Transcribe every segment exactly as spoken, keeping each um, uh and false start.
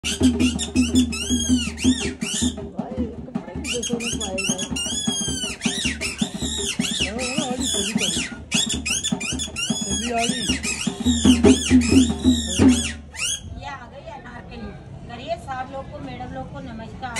Madam लोग को नमस्कार।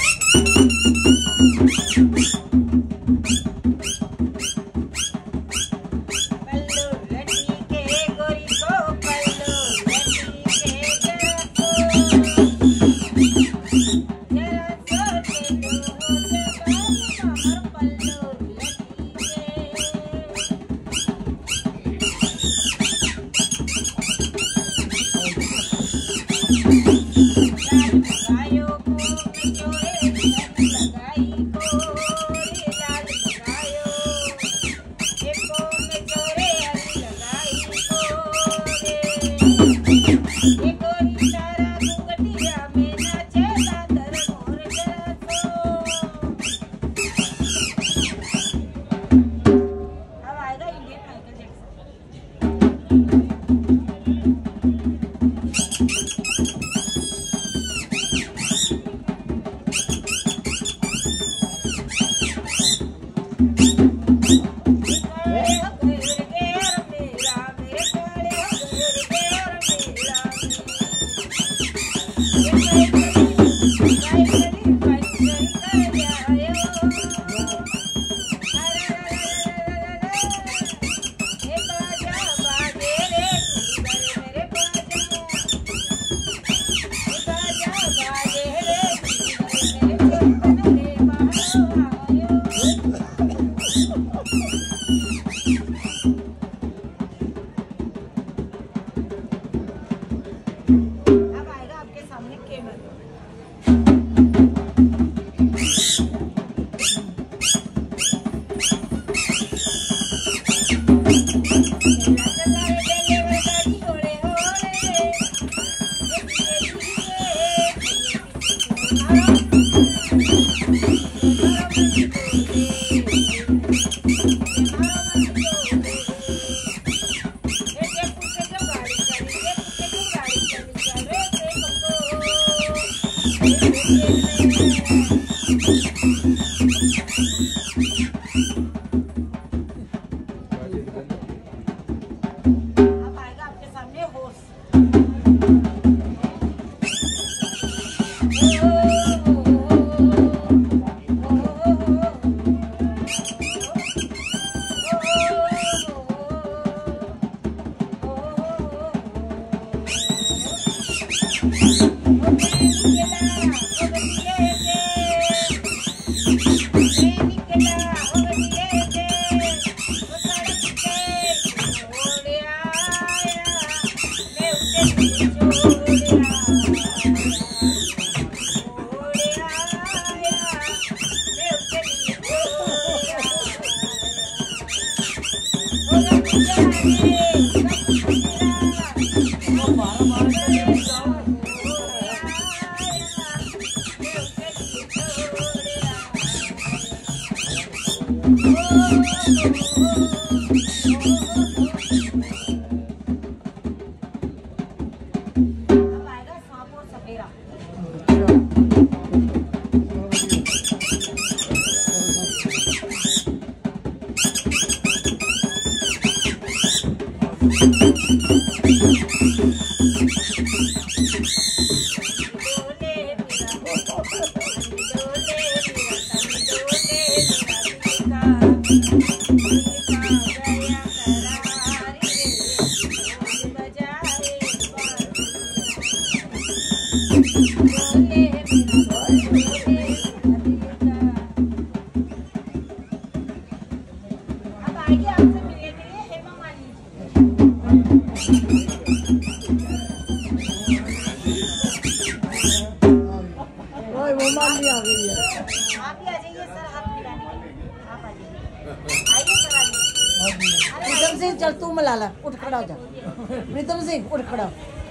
चल तू मिला ला, उठ खड़ा हो जा। प्रीतम सिंह उठ खड़ा।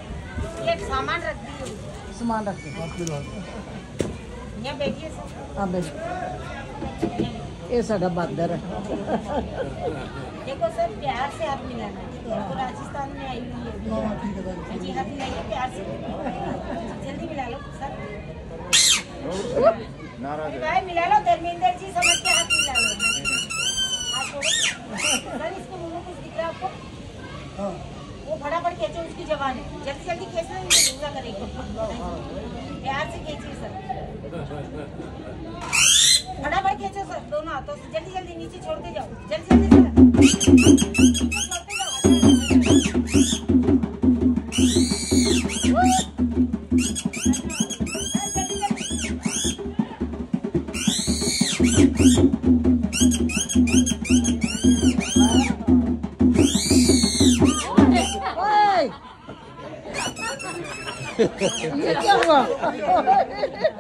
एक सामान रख दी। सामान रख दे। यहाँ बैठिए सर। हाँ बैठ। ये साडा बादर है। देखो सर, प्यार से हाथ मिलाना है। तो राजस्थान में आई हुई है जी, हाथ मिलाइए प्यार से, जल्दी मिला लो सर। भाई मिला लो, धर्मेंद्र जी समझ के हाथ मिला लो। हाथ छोड़ो सर, इसको मुंह में कुछ दिख रहा है आपको? वो फटाफट खींचो, उसकी जवान है, जल्दी जल्दी खींचना, नहीं तो दूसरा करेगी। प्यार से खींचिए सर, फटाफट खींचो सर, दोनों हाथों से जल्दी जल्दी नीचे छोड़ते जाओ, जल्दी जल्दी सर, छोड़ते जाओ। ये क्या हुआ?